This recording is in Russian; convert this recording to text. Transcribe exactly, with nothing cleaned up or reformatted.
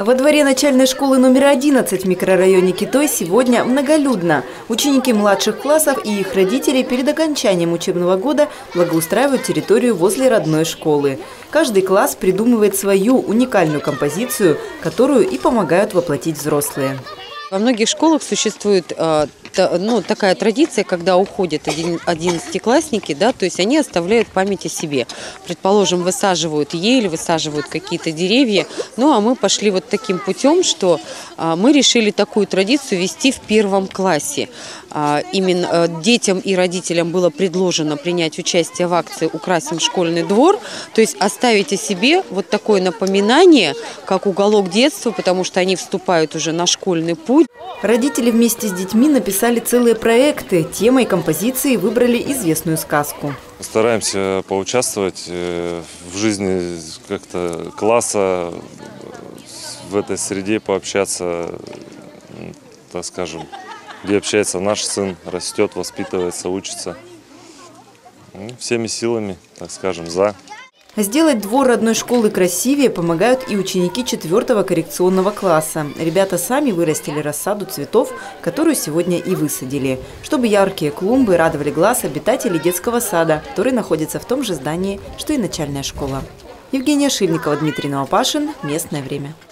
Во дворе начальной школы номер одиннадцать в микрорайоне Китой сегодня многолюдно. Ученики младших классов и их родители перед окончанием учебного года благоустраивают территорию возле родной школы. Каждый класс придумывает свою уникальную композицию, которую и помогают воплотить взрослые. Во многих школах существует э, та, ну, такая традиция, когда уходят одиннадцатиклассники, да, то есть они оставляют память о себе. Предположим, высаживают ель, высаживают какие-то деревья. Ну а мы пошли вот таким путем, что э, мы решили такую традицию вести в первом классе. Э, именно э, детям и родителям было предложено принять участие в акции «Украсим школьный двор», то есть оставить о себе вот такое напоминание, как уголок детства, потому что они вступают уже на школьный путь. Родители вместе с детьми написали целые проекты. Темой композиции выбрали известную сказку. Стараемся поучаствовать в жизни как-то класса, в этой среде пообщаться, так скажем, где общается наш сын, растет, воспитывается, учится. Всеми силами, так скажем, за. Сделать двор родной школы красивее помогают и ученики четвертого коррекционного класса. Ребята сами вырастили рассаду цветов, которую сегодня и высадили, чтобы яркие клумбы радовали глаз обитателей детского сада, который находится в том же здании, что и начальная школа. Евгения Шильникова, Дмитрий Новопашин. Местное время.